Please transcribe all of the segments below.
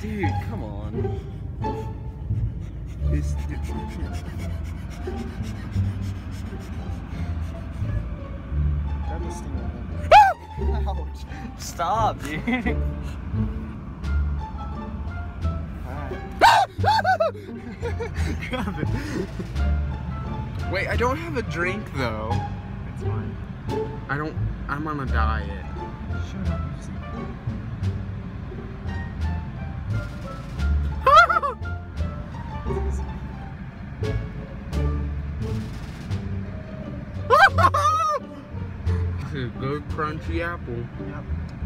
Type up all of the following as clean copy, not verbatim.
Dude, come on. It's Ouch. Stop, dude. Wait, I don't have a drink though. It's fine. I'm on a diet. Shut up, This is a good crunchy apple. Yep.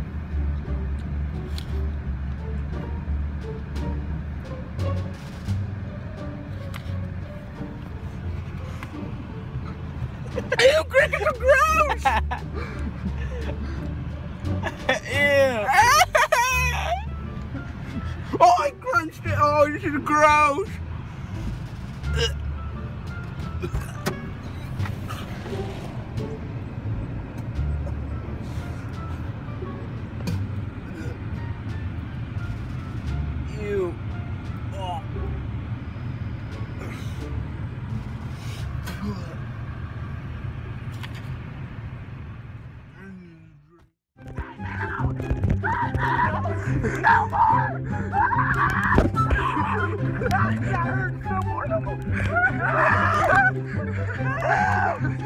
Ew, crickets are gross! Ew. Oh, I crunched it. Oh, this is gross. Ew. Oh. No more! That hurts. No more.